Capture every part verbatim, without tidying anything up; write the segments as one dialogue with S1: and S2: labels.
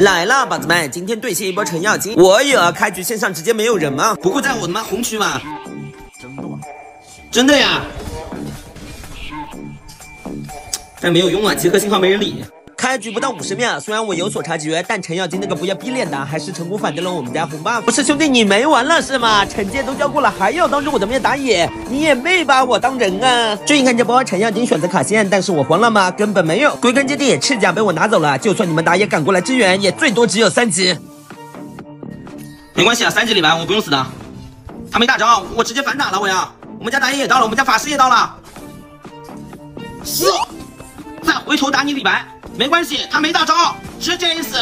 S1: 来了，宝子们，今天对线一波程咬金。我有开局线上直接没有人吗？不会在我他妈红区吧？真的呀？但没有用啊，集合信号没人理。开局不到五十秒，虽然我有所察觉，但程咬金那个不要逼脸的还是成功反掉了我们家红爸。不是兄弟，你没完了是吗？惩戒都交过了，还要当着我的面打野？你也没把我当人啊！注意看这波，程咬金选择卡线，但是我慌了吗？根本没有。归根结底，赤甲被我拿走了，就算你们打野赶过来支援，也最多只有三级。没关系啊，三级李白我不用死的。他没大招，我直接反打了我呀！我们家打野也到了，我们家法师也到了。是，再回头打你李白。没关系，他没大招，直接一死。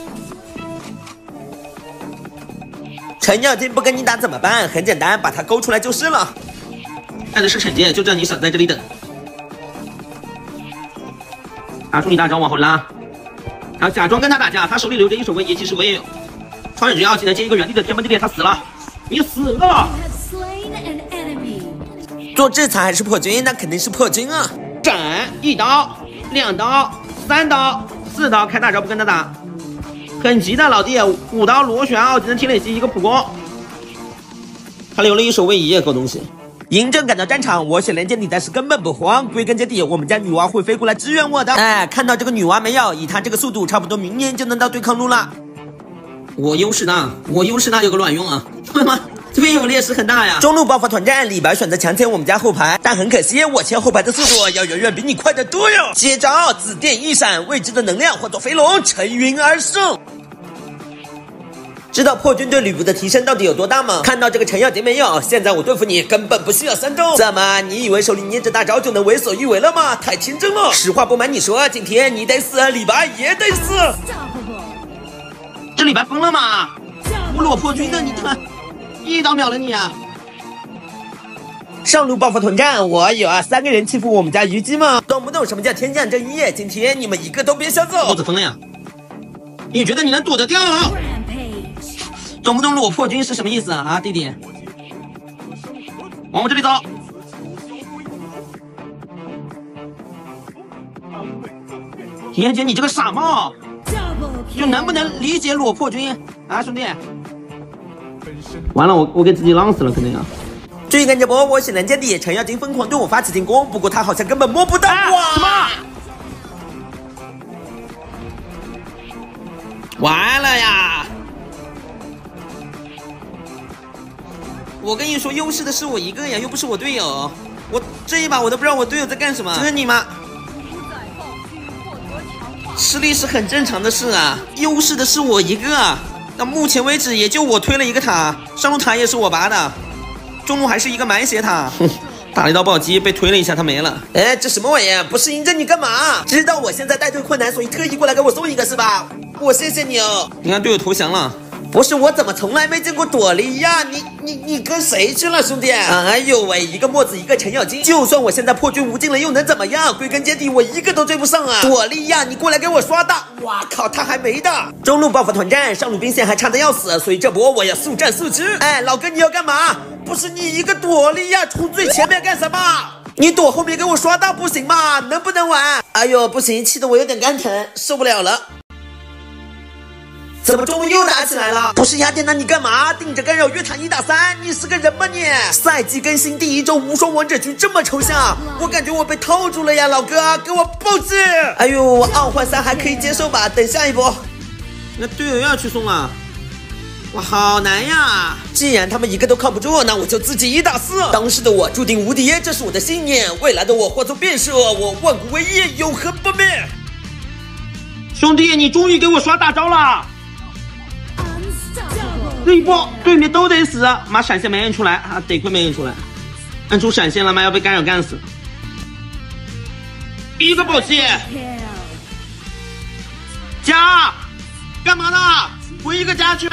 S1: 程咬金不跟你打怎么办？很简单，把他勾出来就是了。带的是惩戒，就叫你少在这里等。拿出你大招往后拉，然后假装跟他打架，他手里留着一手位移，其实我也有。超远绝要记得接一个原地的天崩地裂，他死了，你死了。做制裁还是破军？那肯定是破军啊！斩一刀，两刀。三刀、四刀开大招不跟他打，很急的老弟，五刀螺旋奥技能铁垒机一个普攻，他留了一手位移，狗东西。嬴政赶到战场，我选连接你，但是根本不慌。归根结底，我们家女娲会飞过来支援我的。哎，看到这个女娲没有？以她这个速度，差不多明年就能到对抗路了。我优势大，我优势大有个卵用啊！他妈！这边有劣势很大呀！中路爆发团战，李白选择强牵我们家后排，但很可惜，我牵后排的速度要远远比你快得多哟！接招，紫电一闪，未知的能量化作飞龙，乘云而上。知道破军对吕布的提升到底有多大吗？看到这个程咬金没有？现在我对付你根本不需要三招。怎么，你以为手里捏着大招就能为所欲为了吗？太天真了！实话不瞒你说，今天你得死，李白也得死。这李白疯了吗？我裸破军的，你看。一刀秒了你啊！上路爆发团战，我有啊，三个人欺负我们家虞姬吗？懂不懂什么叫天降正义？今天你们一个都别想走！兔子疯了呀！你觉得你能躲得掉？懂不懂裸破军是什么意思啊？啊，弟弟，往我这里走！田姐，你这个傻帽，就能不能理解裸破军啊，兄弟？完了，我我给自己浪死了，肯定啊！注意看这波，我显然见底，程咬金疯狂对我发起进攻，不过他好像根本摸不到。啊、哇！什么？完了呀！我跟你说，优势的是我一个呀，又不是我队友。我这一把我都不知道我队友在干什么。这你妈！失利是很正常的事啊，优势的是我一个。到目前为止，也就我推了一个塔，上路塔也是我拔的，中路还是一个满血塔。哼，打了一刀暴击，被推了一下，他没了。哎，这什么玩意？不是嬴政你干嘛？知道我现在带队困难，所以特意过来给我送一个是吧？我谢谢你哦。你看队友投降了。不是，我怎么从来没见过朵莉亚？你你你跟谁去了，兄弟？哎呦喂，一个墨子，一个程咬金，就算我现在破军无尽了，又能怎么样？归根结底，我一个都追不上啊！朵莉亚，你过来给我刷大！哇靠，他还没的。中路爆发团战，上路兵线还差的要死，所以这波我要速战速决。哎，老哥你要干嘛？不是你一个朵莉亚冲最前面干什么？你躲后面给我刷大不行吗？能不能玩？哎呦，不行，气得我有点肝疼，受不了了。怎么中路又打起来了？不是雅典娜，你干嘛盯着干扰越塔一打三？你是个人吗你？赛季更新第一周无双王者局这么抽象，我感觉我被套住了呀，老哥，给我爆击！哎呦，我二换三还可以接受吧？等下一波，那队友又要去送了，哇，好难呀！既然他们一个都靠不住，那我就自己一打四。当时的我注定无敌，这是我的信念。未来的我化作变色，我万古为一，永恒不灭。兄弟，你终于给我刷大招了！这一波对面都得死，妈闪现没摁出来啊！得亏没摁出来，摁出闪现了妈要被干扰干死。一个暴击，加，干嘛呢？回一个加去。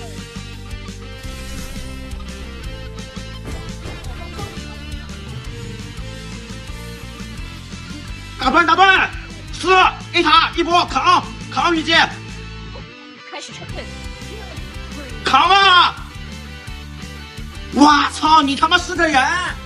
S1: 打断打断，四 A 塔一波扛扛虞姬，
S2: 开始撤退。
S1: 扛啊！哇操！你他妈是个人！